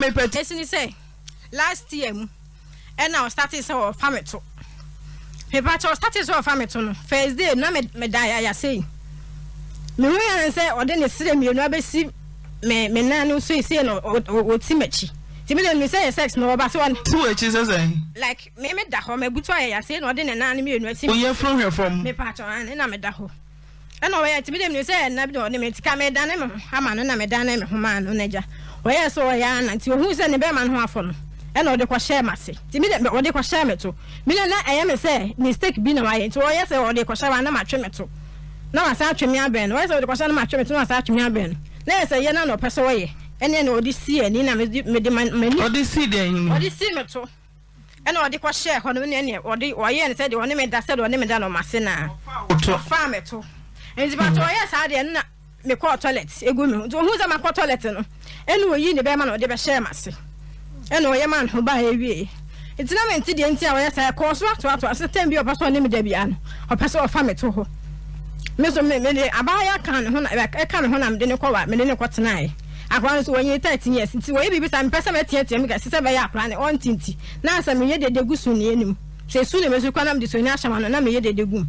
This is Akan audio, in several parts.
me pet say last year and now started so family to paper started so family to first day na me die I say me when say or then say me no be see me nanu so say no o timachi Timmy me say sex no ba so one two eches say like me da ho me butu I say no then na me enu asi we from here from me patch on na me da ho e no we Timmy me say na bi do me tika me da na me ama no na me da na me ho ma no na ja we so ya na ti ohu say ne be man ho afo no e no de ko share mase Timmy de o de ko share me to me na eye me say mistake bi na wa ye ti o ye say o de ko share na ma twe me to na wa sa twe me aben we say o de ko share na ma twe me to na sa twe me aben na say ye na no pese wo ye ene na odi see ani na me de mani odi see den odi see me to ene odi kwa share ho no ne odi oye ne say de oni me da say de oni me da no mase na fa me to enti ba to oye sa de na me ko toilet egu me to hu za ma ko toilet no ene oyi ne be ma no de be share mase ene oye man ho ba ewie enti na me enti de enti a oye sa ko so ato assistant bi opa so ne me da bia no opa so fa me to ho me so me de abaya kan ho na e kan ho na me de ne ko wa me de ne ko tenai akwa so wenye 13 years nti we bibi sa mpesa metie me ga sise be ya akwa ne on tinti na asa me ye de gusu ne enim se su ne mesu kwana mde so ni ahama no na me ye de gum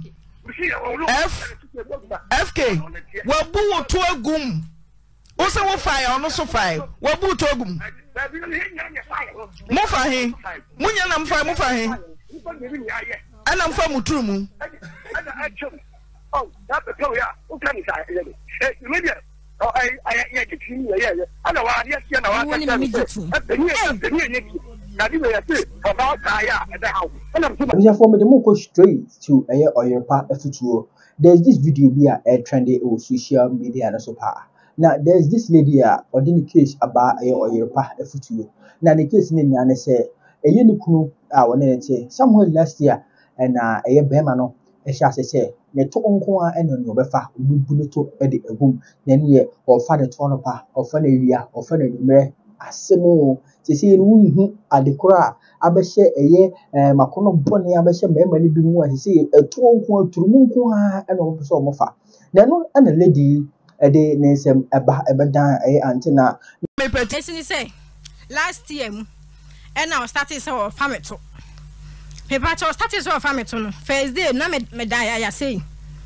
FK wabu wo to agum wo se wo fire ono so fire wabu to agum mo fa he munya na mfa mo fa he ana mfa mu Trumu oh that the go ya o kan sa eh media oh I get you yeah ana wa ya sia na wa ka straight to Oyerepa Efutuo. There's this video be trending on social media and so far. Now there's this lady or the case about Oyerepa Efutuo. Now the case in the say a unicorn somewhere last year and a bemano a say ne to onko a eno ne obefa obubu to e de egum na ne or father to onopa or fa na wia or fa na numere asemo sisi hu adekora abehye eye makono bone abehye mema ne bi mu a sisi eto onko aturumu nko a eno obeso omofa na no na lady e de ne nsem eba ebedan antina me person say last year and now started so family to paper started so family to first day na me die I say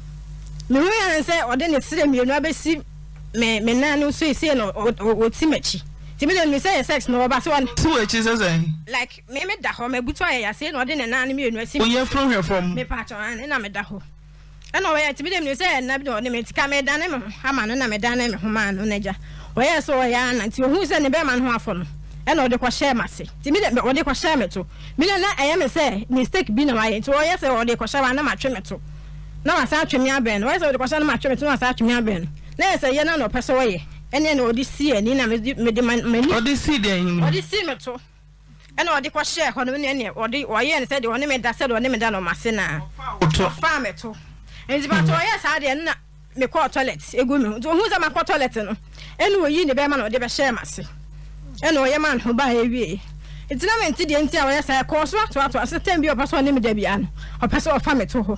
me when say or then say me no be see me nanu so say no o timachi Timmy me say sex no ba so one two eches say like me da ho me butu I say no then na me enu asi we from here from me patch on na me da ho e no we Timmy me say na bi do me tika me da na me ama no na me da na me ho ma no na ja we so ya na ti ohu say ne be man ho afo no e no de ko share mase Timmy de o de ko share me to me na eye me say mistake bi na wa ye ti o ye say o de ko share na ma twe me to na wa sa atwemi aben we say de ko share na ma twe me to na sa atwemi aben na say ye na no pese we ye ene na odi see ani na me de mani odi see den odi see me to e na odi ko share ho no ne odi o ye ne say de oni me da say de oni me da no mase na fa me to enti ba to ye sa de na me ko toilet egu me to hu za ma ko toilet no ene oyi ne be ma na odi be share mase ene o ye man ho ba ewie enti na me enti de enti a we say ko so ato assistant bi o paso ne me da bia no o paso o fa me to ho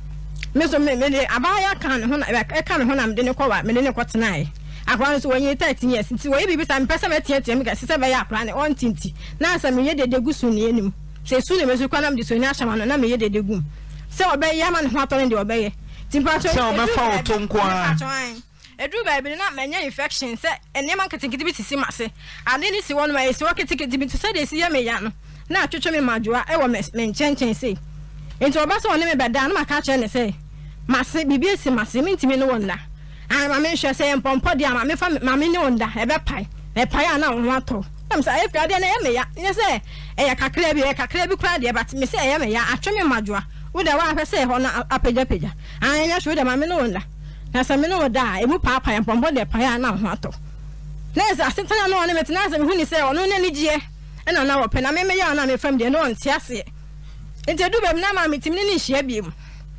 me so me abaya kan ho na e kan ho na me de ne ko wa me de ne ko tenai akwa so wenye 13 years nti we bibi sa mpesa metie me ga sise be ya akwa ne on tinti na asa me ye de gusu ne enim se su ne mesu kwa na me de so ni ahama no na me ye de gum se obe ya ma ne ho atone de obe ye timpacho se obe fa otonko a edu ba bi na menya infection se enema ketekete bi sisi mase ade ni si won ma esi ketekete bi to se de si ya me ya no na atwetwe me majoa e wo me nchenchen se enti oba se won me be da na maka che ne se mase bibi esi mase mi ntimi no wonna I ma me hwe say empompo dia ma me fa ma me ne onda e be pai na ho ato am say if ga dia na e me ya ne say e ya kakra bi kura dia but me say e ya me ya atwe me majoa wo da wa hwe say ho na apeja anya hwe da ma me ne onda na say me ne oda e mu papa empompo dia pai na ho ato na say asentana no ne me tena say me hu ni say ono ne nigie e na wo pe na me ya na me fam dia no onti ase enti du bem na ma me timni ni hia biem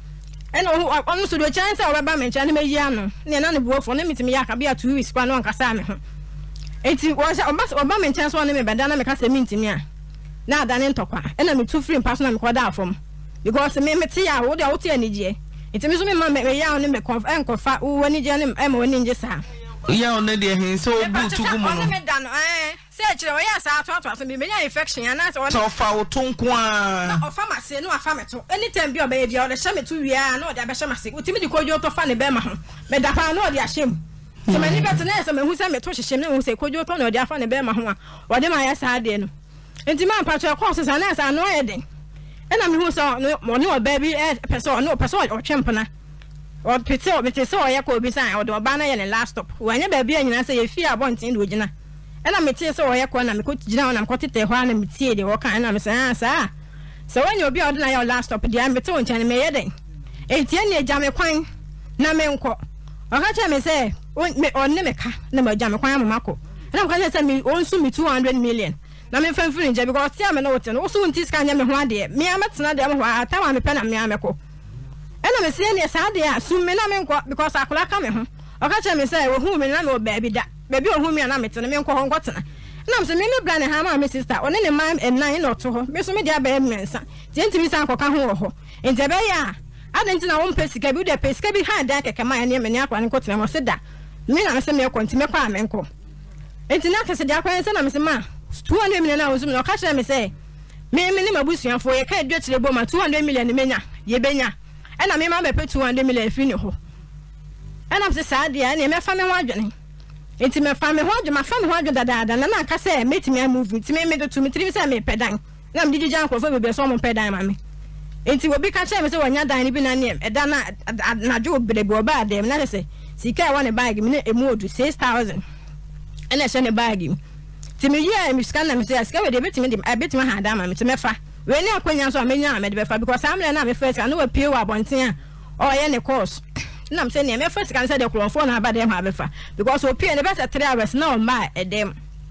eno onu so do chance o baba mencha ne meyi ano ne na ne buofo ne mitimi ya ka bia 2 weeks kwa no ankasa me ho enti wo sha oba mencha so ne me beda na me ka se mintimi a na ada ne ntokwa ena me tu free pass na me koda afom because me meti ya wo de wo te anije enti me so me ma me ya ne me enkofa wo anije ne e ma woni nje sa ya on the hin so bu to gumo no me da no say kire we ya sa to me menya infection ana so so fa wo to nko a o fa mase no afa me to anytime bi o be bia o de hye me to wia na o de abehye mase utimi di kojo to fa ne be ma ho me da pa na o de ahyem so many better na so me hu say me to hye me hu say kojo to na o de afa ne be ma ho a o de ma ya sa de no enti man pa cho course sa na sa no e den ena me hu so no ne o baby person no person o twempna o pete o mete so ya ko bi san o de oba na ye ne last stop wanya baby anyina say ye fi abontin de ogina ena mete so ya ko na me ko gina na me ko tete ho na metie de wo kan na me say sa so wanya obi o de na ya last stop de mete o nchane me ye den enti ene eja me kwan na me nko o ka che me say o ne me ka na me eja me kwan amako ena me ka say me o nsu me 200 million na me fan free nje because tia me no wote no so nti ska nya me ho ade me ametena de me ho ata ma me pe na me ameko ena me say ne sa de a sum me na me nko because akola ka me ho o ka che me say wo hu me na me o baby da baby o hu me na me tena me nko ho nko tena na me say me me bra ne ha ma me sister one ne mam ennan na oto ho me so me de aba mensa ti enti mi san akoka ho ho enti be ya adenti na wo mpesika bi de pesika bi ha da keke ma ne me ne akwa ne nko tena mo se da me na me say me konti me kwa me nko enti na kase de akwa se na me say ma 200 million na wosum no ka kire me say me ni mabusuafo ye ka edwa kire bo ma 200 million menya ye benya ena me ma be 200 million fi ni ho ena se sa dia na me fa me ho adwene enti me fa me ho adwene ma fa me ho adwene dada na ka say metimi a move enti me do to me tiri say me pedan na me didi jan krofo be so mo pedan ma me enti obi ka kire me say wanya dan ni bi na ne eda na jo brebe oba dem na say sika wa ne bag me na emu odu 6000 ena she ne bag ti me ye mi scan na me say sika we de betimi dem betimi ha da ma me ti me fa we ni akwanya so amenya me de be fa because amle na me first na we pay wa bonten a o ye ne course na me say ne me first can say the phone na ba dem ha be fa because o pay ne be 3 hours na o ma edem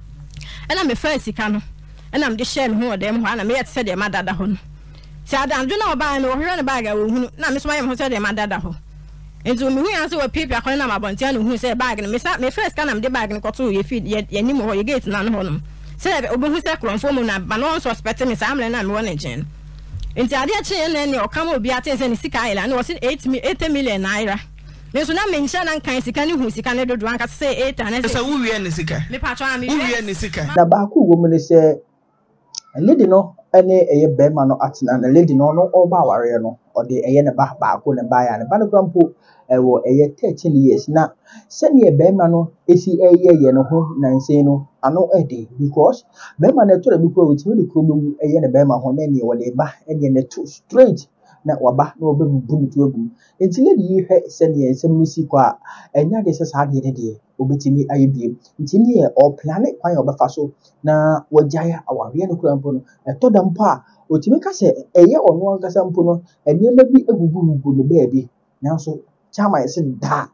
na me first sika no na me de share me ho dem ho na me ye say de ma dada ho no ti adanju na o ba na o hwe ne ba ga wo hunu na me so ma ye ho say de ma dada ho enzo me hu yan say we pay akon na ma bonten na hu say bag ne me first can na me de bag ne koto ye feed ye ni mo ho ye gate na no ho no say obi hu say kronfo mu na ba no suspect me say amle na me won engine enti ade a che ne ne o kam obi ate say ne sika ila na o say 8 million naira me so na me ncha na kan sika ne hu sika ne dodo an ka say 8 and say wo wie ne sika me patwa me wie ne sika na ba ku wo mu ne say lady no ene eye be ma no atena na lady no no oba ware no o de eye ne ba ko ne ba ya ne ba no krampo ewo eye 13 years na se ne be ma no esi eye no ho na nsen no ano ede because be ma na to da bi ko wotimi de ko be eye ne be ma ho na ne wo le ba ene ne too straight na waba na obe bu ni to agum enti lady yi hwe se ne ensem ni si kwa enya de se sa de de obetimi ayebiem enti ne o planet kwan obefa so na wajaya aware no krampo no eto da mpo a otimi ka se eye ono ankasa mpo no enema bi agugugu no baabi nanso chama ese da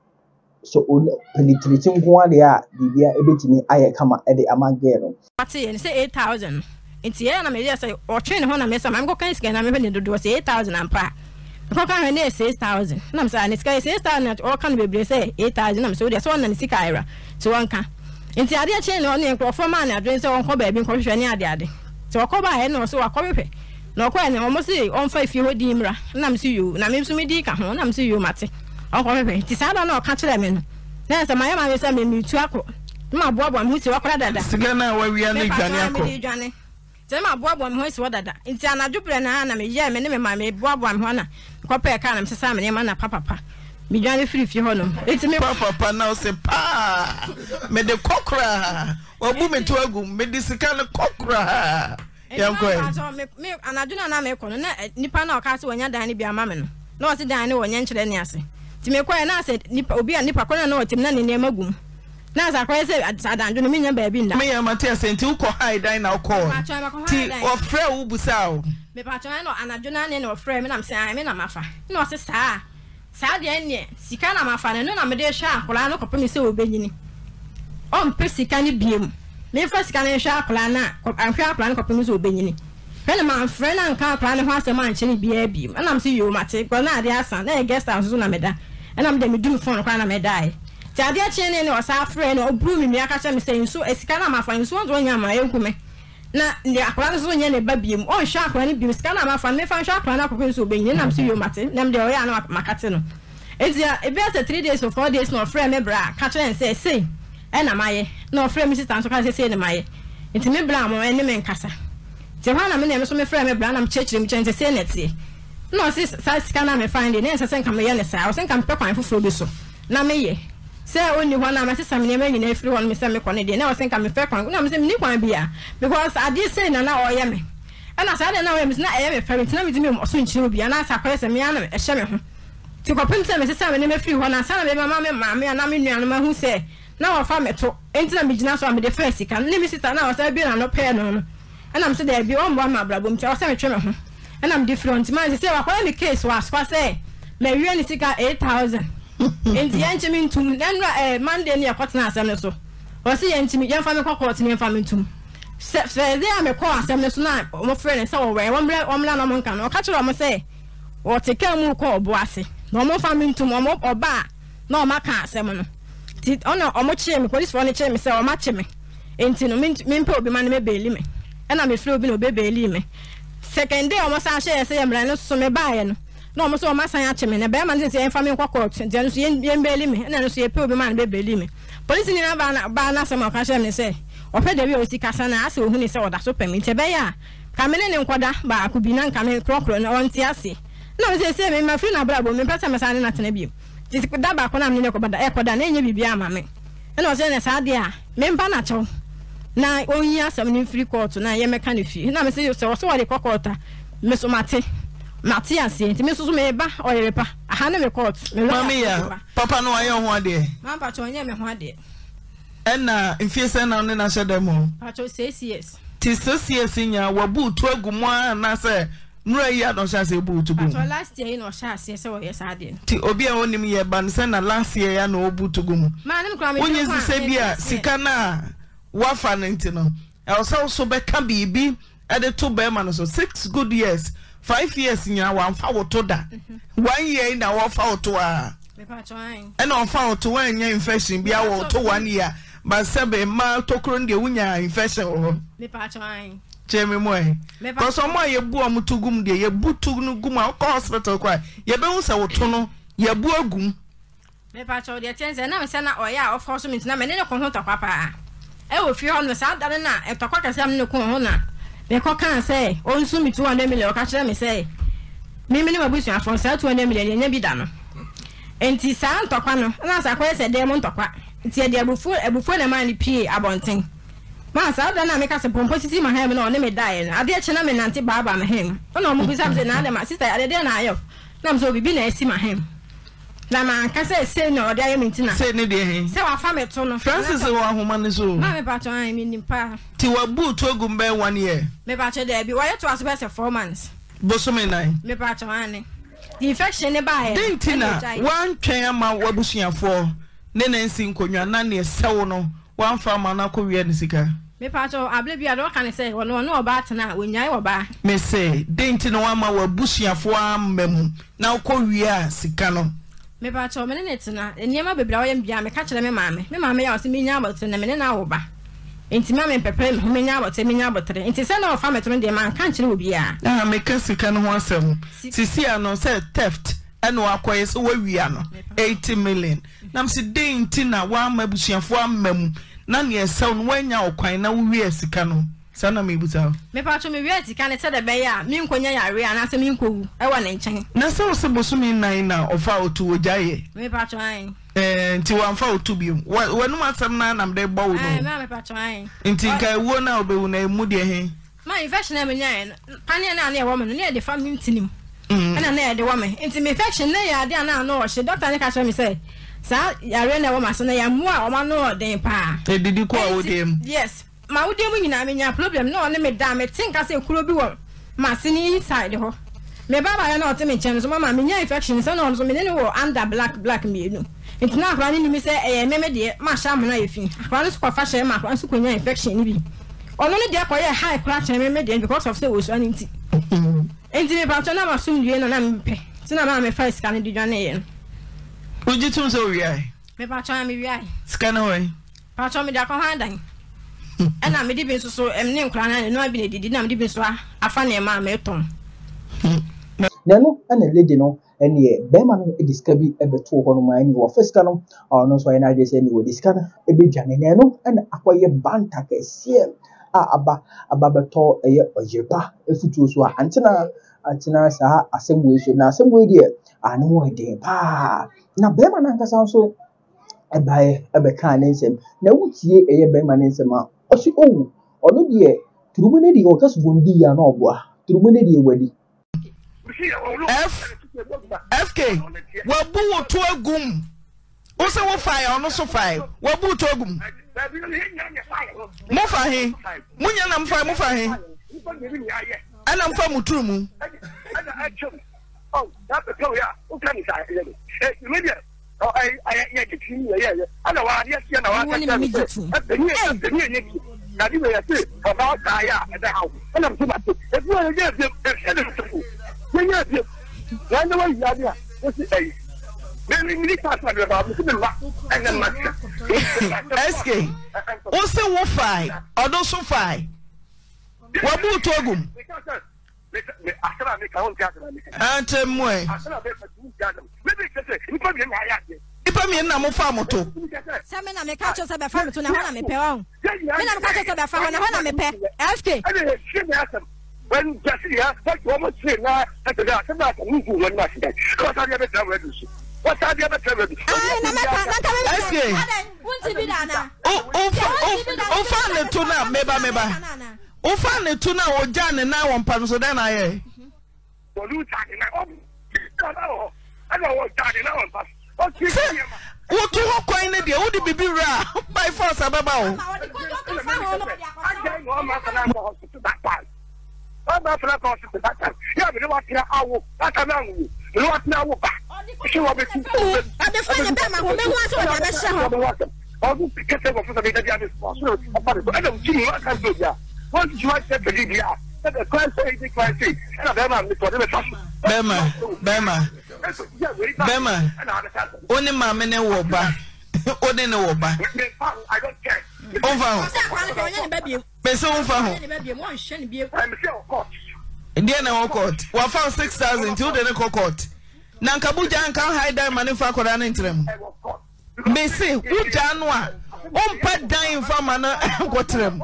so on penetrating kwa de a bibia ebetimi aye kama e de amage no ati ye say 8000 enti ye na me ye say o twen ho na me say mam go kan sika na me ne dodo say 8000 ampa ko kan ne 6000 na me say ne sika 6000 o kan bebre say 8000 na me say o de so na ne sika ira so wanka enti ade a chen no ne nkrofo ma na adwen say won ko baabi nko hwehwe ne ade so ko ba he no so akọ hwehwe no ko ne omo say on fa fi ho di mra na me say yo na me so me di ka ho na me say yo mate on ko hwehwe ti sa da na o ka kire me no na say my ma say me tu akọ ma boabo me si wakora dada siga na wa wi ani dwane akọ te ma boabo me ho si wadada nti anadwo bre na me ye me ne me ma me boabo me ho na ko pe ka na me sesa me ma na papa me dwane free fi ho no enti me papa na o se pa me de kokra obu me to agum me de sika ne kokra yanko me anadwo na me ko no na nipa na o ka se wonya dan ne bia ma me no na o se dan ne wonya nkyere ne ase ti me ko na se nipa obi a nipa ko na o tim na ne ne magum na za kwa se adanjo no menya baabi nda me ya mate senti uko high dine na uko ti ofre wo busa o me patcho na no anadwo na ne no ofre me na mse me na mafa na o se saa de ene sika na mafa ne no na me de hwa akola no kopem se obenyini o mpe sika ne biem me fa sika ne hwa akola na anhwa akola no kopem se obenyini pele ma frɛ na nka akola ne ho asɛm anche ne bia biem na mse yo mate ko na ade asan na guest house so na meda na me de me dum phone kwa na meda ti ade a chene ne o sa frɛ no obru mi aka cha me sɛ nso esika na mafa nso ndo nya ma enkume na ne akola no so nya ne ba biem o hwa akola ne biem sika na mafa me fa hwa akola na kopem so obenyi na mse yo mate na me de o ya na makate no It's a best 3 days or 4 days no frame me bra catch and say and am I no frame Mrs. Tanso can say in my it's me blam or any man casa. Johanna me name so me frame me bran am church him change say net see. No sis size can me find the name say come here I was think I'm pepper for so. Na me ye. Say only one am say some name in every one me say me kon dey. Na was think I'm fair kon. Na me say me kwan bia because I did say na oye me. And I said na we me na e me fair na me di me so nchi bia na sa kwese me ana e hye me ho. Ti kopem say me say me me free ho na sa na me mama me na me nuanu ma hu say na wa fa me to enti na me gina so am the first kan ni me sister na was be na no pay no no. And I'm say there be one boy ma blabom ti was say me twe me ho. And I'm different man say wa kwa me case was kwa say me wi ni sika 8,000. Enti yanche me ntum na Monday ni akotena asem ne so. O say yanche me yamfa me kokot ni yamfa me ntum. Se there me call asem ne so na mo friend say wo we omla no mo nka no ka kire mo say o te ka mu ko obo ase. No mo fa me ntum mo oba na o maka asem no. Ti ono o mo chie me police for ne chie me say o ma chie me. Enti no me mpe obi man me beli me. E na me free obi no be beli me. Second day o mo sa share say yemra no so me baaye no. No mo so o ma san ache me na be man say yemfa me kokot. Enti no so yem beli me. E na no so ye pe obi man be beli me. Police ni na ba na say mo ka share me say o pe de bi o si kasa na ase ohuni say o da so pe me. Nte be ya ka me ne nkoda ba akubi na nka me krokro na on ti ase. No me say me ma free na brabo me pesa me san na tena bi. Ti da ba ko na me ne ko bada e koda na enye bibia ama me. E no say na sa de a me mpa na chew. Na onyi asam ni free court na ye meka ne fi. Na me say so wo de kokota me so mate ase nti me so me ba o ye pa. Aha na me court. Mami ya papa no aye ho ade. Ma pa cho nye me ho ade. Enna mfiese na ne na shedemo. Pa cho 6 years. Ti 6 years nya wabu tu agumu na say nura ya no sha say bu tu gum. So last year no sha say wo yes ade. Ti obi a onim ye ban say na last year ya no obu tu gum. Ma nim kra me. Onye se bia sika na wafa nti no. E so so be ka bibi e de to be man so 6 good years. 5 years nya wa mfa woto da. 1 year na wa fa woto a. Me pa cho an. E na fa woto wa nya infection bia woto 1 year. Ba sebe ma tokro ndi wunya infection ho. Me pa cho an. Chemi moy. Cause omo ye bu omutugum de ye butu no gum a hospital kwa. Ye be hu se woto no ye bu agum. Me pa cho de tense na me se na oya of course me na me ne ko ho tokwa pa. E wo fi ho no sa dare na e tokwa kase me ne ko ho na. Me ko kan say o nsu mi 200 million ka kire me say. Me ne mabusu afon sa 200 million nya bi da no. Enti sa ntokwa no na sa kwa se de mo ntokwa. Nti e de abufu na man pie abonten. Ma sa da na me ka se pompo sisi ma ha me no ne me dai na. Ade che na me nante baba me hem. Ona mo bisa me na de ma sister ade de na ayo. Na me so bibi na esi ma hem. Na ma ka se no ode ayo me ntina. Se ne de he. Se wa fa me to no. Francis wa homa ne so. Ma me ba to an me nimpa. Ti wa bu to agum be 1 year. Me ba che de bi wa ye to aso be se 4 months. Bosome nine. Me ba to an ne. The infection ne ba he. Dentina wan twen ama wabusuafo ne nansi nkonwa na ne sewo no wan fa ma na ko wie ne sika. Me pa cho able bia do kan say wono no oba tena onyai oba. Me say dentina wan ma wabusuafo amam na ko wie a sika no. Me pa cho me ne tena eniema bebra wo yam bia me ka kire me maame. Me maame ya o se me nya abotre na me ne na oba. Enti maame pepe me nya abotre. Enti se na o fa metro de man kan kire obi a. Ah me ka sika no ho asem. Sisi ano say theft eno akoye so wawia no 80 million. Nam se dentina wa mabusuafo amam na ne esaw no wanya okwan na wie sika no. Sana me buta. Me pa cho me wie sika ne se de be ya me nkonya yare ana se me nkowu e wa ne nchen. Na se bosumi nan na ofa otu ojaye. Me pa cho an. Nti wamfa otu bi. Wanu asem na nam de gbawo no. Me pa cho an. Nti kai wo na obewu na emu de he. Ma infection na me nya pane na na e wo me no ne de family ntinim. Ana na e de wo me. Nti me infection na ya de ana no o she doctor ne ka show me say sa yare na wo ma so na ya mu a o ma no den pa. E didi ko a wo dem. Yes. Ma wo dem nyina me nya problem no ne me da me tinka say kuro bi wo ma se ni inside ho. Me baba ya na o te me chen so mama me nya infection so no so me ne wo under black me no. Nti na akwa ni mi say me de ma sha mo na yefi. Akwa no so kwa fa she ma akwa so konya infection ni bi. Ono ne de kwa ye high crack chen me de because of say wo so ani nti. Enti me pa to na ma sum die no na me pe. Ti na ma me fa scan di dwane ye. Uji tun so wi ai. Me pa to me wi ai. Scan away. Pa to me da ko handan. Ena me di bin so emne nkra na no abi ne didi na me di bin so afa na ma me ton. Nanu ana lady no ɛne bɛrima no de sika bi bɛtoo hɔ no ma ɛne wɔfa sika no ɔno nso ayɛ no adwene sɛ ɛne wɔde sika no bɛdwane na ɛno ɛna akɔyɛ banta kɛseɛ a aba bɛtɔ ɛyɛ ɔyerepa afutuo so a antena saa asɛm wei so na asɛm wei deɛ ano wɔ den paa na bɛrima no ankasa nso ɛbaeɛ ɛbɛkaa ne nsɛm na wotie ɛyɛ bɛrima ne nsɛm a ɔsi owu ɔno deɛ turumu ne deɛ ɔka so wɔn di ya na ɔboa turumu ne deɛ wadi FK wabu wo to agum wo se wo fire ɔno so fire wabu to agum mo fa he munya na mfa mo fa he ana mfa mo turumu SK o se wo fai odo so fai wabu to agum antemwe ipa mi na mo fa moto se me na me ka cho se be fa moto na ho na me pe wa me na me ka cho se be fa ho na me pe FK when Jessica, that's what I'm saying now. That's about to move one last day. What are the other travelers? What are the other travelers? Ofane tuna meba. Ofane tuna ojane na won so den aye. I know what daddy now on pass. Okay. What to ho coin ne dia wo di bibi ra by force ababa o. I'm not going to go to that. Yeah, we don't want to know that's a man. We don't want to know back. She will be too. I'm the friend of who wants to have a I'll be careful for the other sponsor. I don't see what can do that. Once you like to believe, yeah, that's a class A, class C. And I'm Bema. Only my men will buy. Only no buy. I don't care. Over. Indiana court. We found 6,000 to the court. Nankabuja and can't hide that money for Koran interim. May say, who Janwa? On pat dying from an quaterem.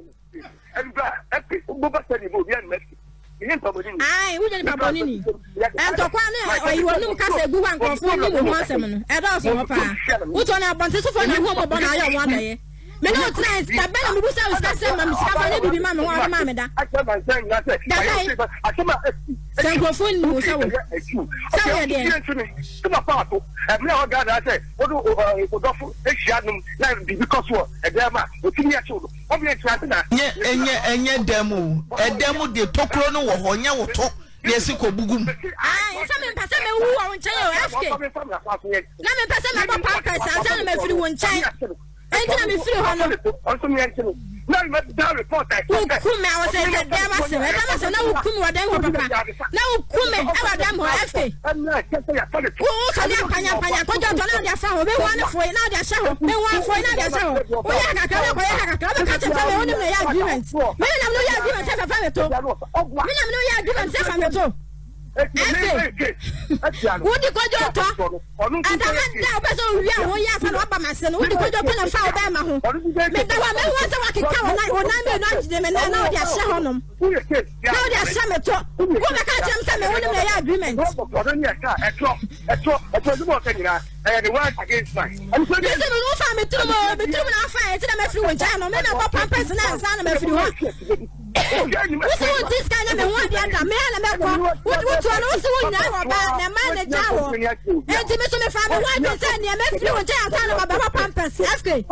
Aye, we didn't have any. And to Kwana, you will look at a good one for one seven. And also, what's on our bunches of home about I one day. Me no trans da bela me busa uska se ma me sika fa ne bibi ma me wa ma me da sankrofon ni busa wo sawo de tuma paato me o ga da say o do o dofo ehia num na bibi koso e dem ma o timi acho do o bi trans na enye demu edemu de tokro no wo ho nya wo to yesi ko bugum ah so me pese me wu wo nchen o FK na me pese me papa pesa sa na me firi wo nchen Enti me free hono. Also me enti. Na me da report I. Ukume I was say dem ase na ukume wa dem ho papa. Na ukume e wa dem ho FK. Na kese ya tole. Wo so dey panya ko jo to na dia fa ho be wan foi na dia sha ho. Be wan foi na dia sha ho. Wo ya kakra ko ya kakra be ka che fa me wonim na ya agreement. Me na no ya agreement se fa me to. Me na no ya agreement se fa me to. Wodi kojo to adamanda obeso wi a wo ya fa no ba mase no wodi kojo pe na fa oba ma ho me da wa me wo se wa kika wona me no agide me na odi ahye honom na odi ahye me to wo be ka chem se me woni me ya agreement the word against mine. I'm so this is no fa me turumo na fa e ti na me free won cha no me na go pampers na nsa na me free ho What's this kind of one? The other man, what to also now about the manager? And to me, family, why they send you a few and tell about Pampers? FK.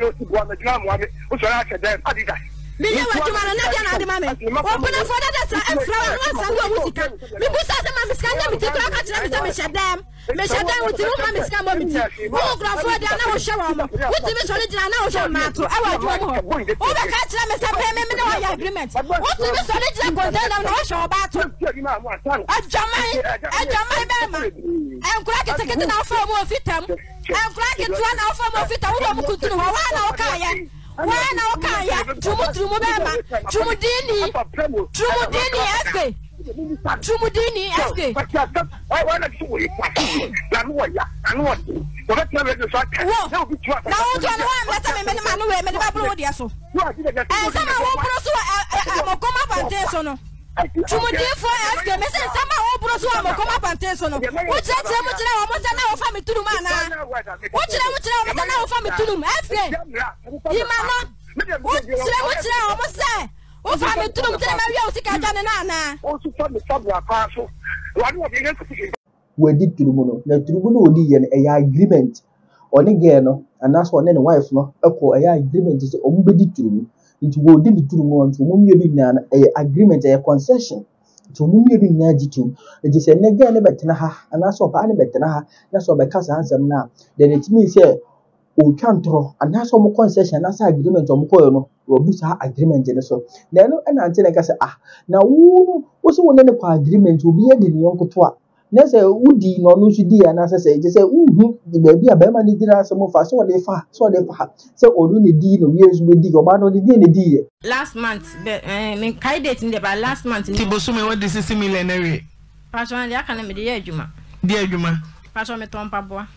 Me know what you want to know, mammy. Open up for that and flower once and go music. We put some of the scan to crack them. Meshadam with the woman is coming. Who grab for the now show up? What the original now show matter? I want you. Oh, the catch them as a payment no agreement. What the original condemn no show battle? I jam and crack it again now for more fit them. And crack it one out for more fit. I would do one okay. Wana okaya Trumu bema Trumu dini FK Trumudini, SK. I want to do it. I know what. So let's have it. Now, let me man the Bible, yes. And some will come up and tell so. Trumudi for SK, Mrs. Sama will come up and tell so. What's that? What's now family to man? What's now family to them? SK. You man, what's now? Almost say. O fa me trum tell me o sika dane na na o su fa me sabra kwa so wani wo de nsi we di Trumu no na Trumu no odi ye no e agreement oni ge no anaso one ne wife no ekọ e agreement say o mbe di Trumu nti wo di Trumu on to mum ye bi na e agreement e concession to mum ye bi na jitu nti se ne ge ne betena ha anaso ba ne betena ha na so be kasa ansem na then it means say o twantro anaso mo concession na sa agreement o mo koyo no obusa agreement ne so na no na ante na ka say na wo so won ne kwa agreement obi e di ne yonko to a na say udi no no so di ana say je say the baby a be ma ni dira so mo fa so de fa say odu ne di no wie so be di o ba no di ne di last month me kai date in the by last month ti bosu me what this 6 million area pastor and aka na me de adwuma pastor me ton paboa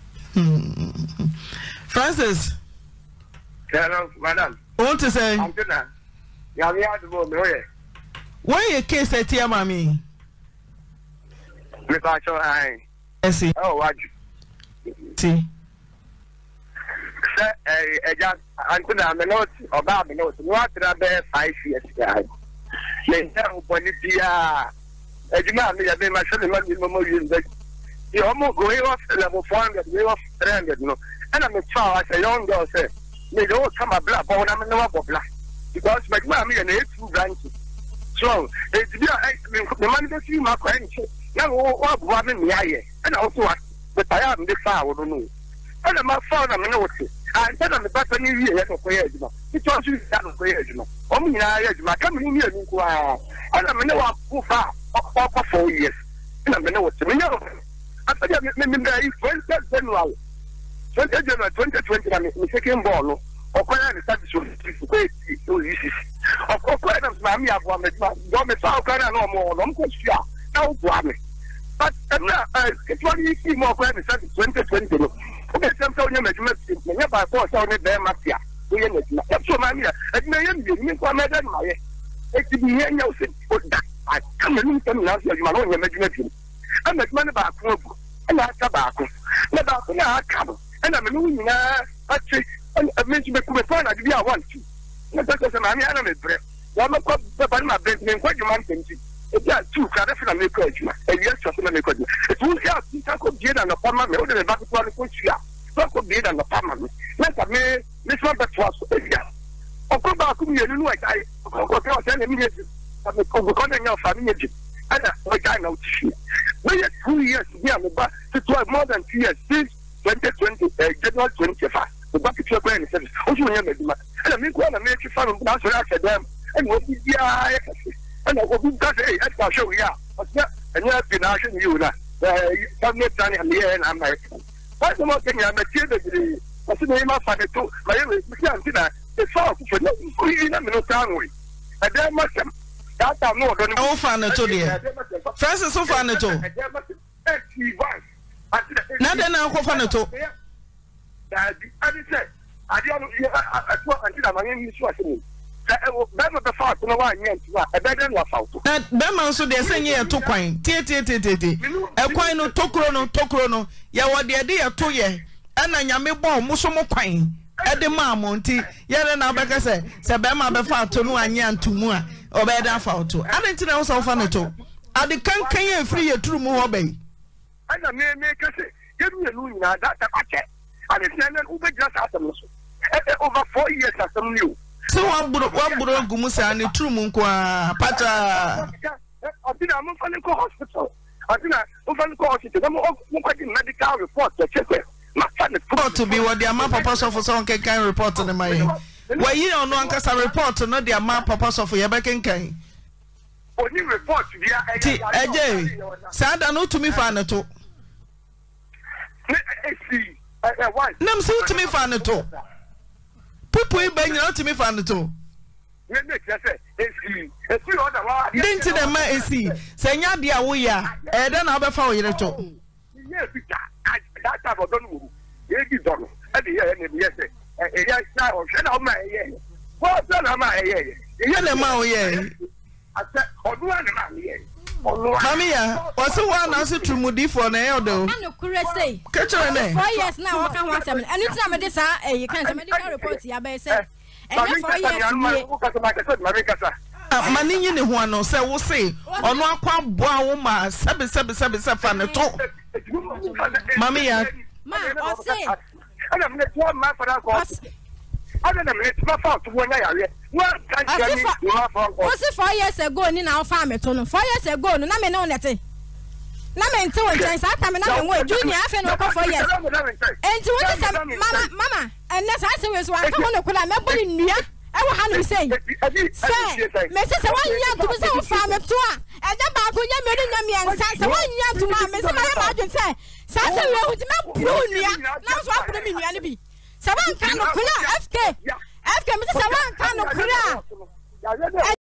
Francis hello madam want to say I'm gonna ya me adu me oye why your case at your mommy me ba cho ai see oh what see eja antuna me not oba me not what na be 5 years guy le nta uboni bia ejuma me ya be ma shele ma ni mo university you almost go off level 400 we off 300 no and I'm a child as a young girl say me don't come a black but I'm no black because my mommy and 2 branches so it's be the man that you my friend now what me here and also but I am the far we don't know and my phone I'm know what and tell them about any year to pay you it was you that pay you me na you come in here and I'm know what far for 4 years and I'm know what me know I tell you me is January 2020 me second ball no okwara ni start so okwara na mami agwa me do me sa okwara na mo no mko sia na ugwa me but na it was you mo okwara ni start 2020 no okay some so nyama juma me ba ko so ne be mafia we ye na so mami e me ye mi ko me dan ma ye e ti bi ye nya o se o da I come in na so juma no nyama juma ti and me man ba ko bu na aka ba ko na ba ko na aka bo and I'm moving now. Actually, I mentioned the phone. I didn't want to. Not because I'm a breath. One of my bed name, what you want to do. If you are 2 cars, I'm a coach. And yes, I'm a coach. It won't have to go get an apartment. I would have back to the coach. So could be an apartment. Let me miss one that was. I'll go back to you. Know I go tell me. I'm a calling your family. And I know. We had 2 years here, but it was more than 2 years since 2020, January 25. The back to your brain says, oh, you remember, and I mean, when I make you fun of them, and what did you and I will be I'll show you. And you have been asking you that some net done in the end, I'm like, what's the more thing I'm a kid? I said, I'm not funny too. My can't see that. It's all for no time. And then must have that. No, don't fan at all. Francis, so fan at all. Na de na ko fa na to I said I don't I until I'm in this was me be the fact no one yet e be den wa fault na be man so de senye to kwan tie e kwan no tokro no ya wo de de to ye e na nyame bo mo so mo kwan e de ma mo nti ye na be ka se be ma be fa to no anya ntumu a o be da fault ade na wo so fa na to ade kankan ye free ye Trumu ho be and I may say, give me a loon that I check. And it's who be just after over 4 years as some new. So what would Gumusa and the Trumu Pata? I think I'm going to go hospital. I think I'm going to go hospital. I'm going to medical report to check it. My son is to be what the amount of person for some can report on the money. Well, you don't know Uncle report not the amount of person for your back and cane. Only report via AJ. Sada no to me fan at all. Nam so to me fan at all. Pupu bang out to me fan at all. didn't the man see saying dia we ya e den na obefa wo yire to yes that type of don't move e don e dey here na yes e ya na o hwe na o ma ye what na ma ye ye na ma o ye ase oduwa na ma ye Mami ya, what's the one answer to Moody for an elder? I know, say, catch her name. 4 years now, I can't want them. And it's not this, you can't medical report, ya by say. And 4 years, Mani in the one, say, we'll say, on one quite boa, 777 fan at all. Mami ya, ma, or say, and I'm not 1 month for that. I don't know, it's my fault to 1 year. Was it 4 years ago in our farm? 4 years ago, no, I know that. Namen to chance I come and junior after 4 years. And to what is Mama, and that's I was one could I remember in Nia? I will have to say, say, Mrs. 1 year to the farm at 2, and then back when you're meeting me and Sasa 1 year to my Mrs. say, Sasa would not prune Nia, now swap them in Yanni. Saban can FK, Mrs. Saban can